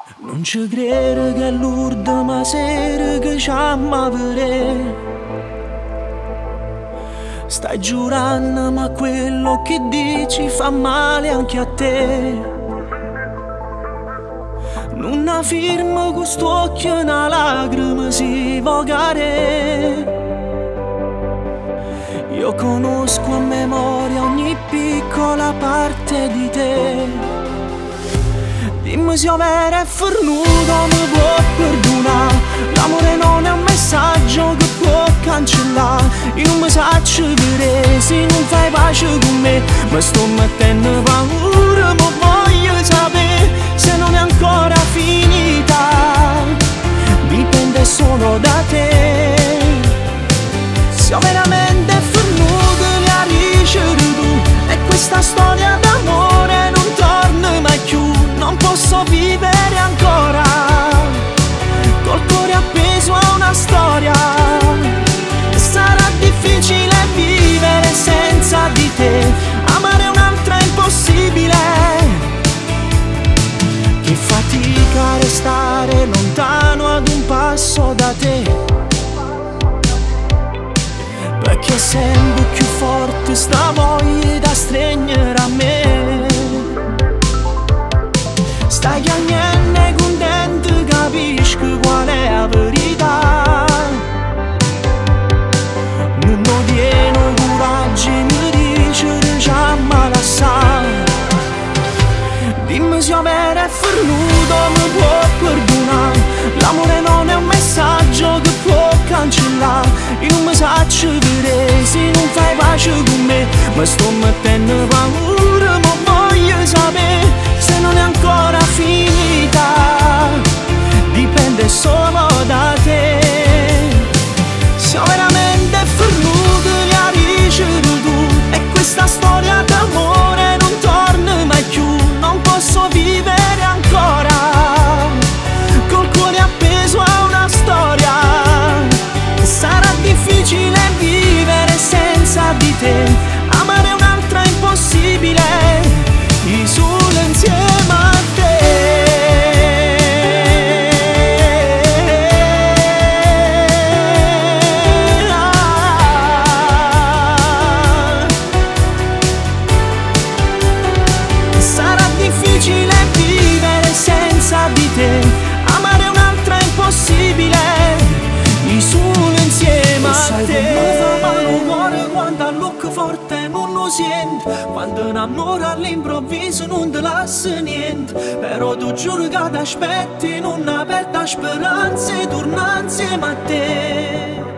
Non ci credo che è l'ultima sera che ci amavere. Stai giurando ma quello che dici fa male anche a te. Non firma quest'occhio una lacrima si vogare. Io conosco a memoria ogni piccola parte di te. Dimmi se io vero e fornuto mi può perdonare. L'amore non è un messaggio che può cancellare. Io non mi saccio vedere se non fai pace con me. Ma sto mettendo paura, ma voglio sapere se non è ancora finita. Dipende solo da te. Se io veramente fornuto li ha ricevuto e questa storia d'amore non torna mai più. Non posso vivere ancora col cuore appeso a una storia. Sarà difficile vivere senza di te. Amare un'altra è impossibile. Che fatica restare lontano ad un passo da te. Perché sento più forte sta voglia da stringere a me. Stai chiamando e contento, capisco qual è la verità. Non mi tiene coraggio e mi dice che ci ama lasciare. Dimmi se io vero e fornuto mi può perdonare. L'amore non è un messaggio che può cancellare. Io non mi saccio vedere se non fai pace con me. Ma sto mettendo paura, ma voglio sapere se non è ancora finita. Dipende solo da te. Se veramente fornuto li ha ricevuto e questa storia d'amore non torna mai più. Non posso vivere ancora col cuore appeso a una storia. Sarà difficile vivere senza di te. Amare un'altra è impossibile. Io solo insieme a te. Sarà difficile vivere senza di te. Amare un'altra è impossibile. Io solo insieme a te. Quando all'occhio forte non lo senti, quando un amore all'improvviso non ti lascia niente. Però tu giuro che ti aspetti, non aperta speranze, torna insieme a te.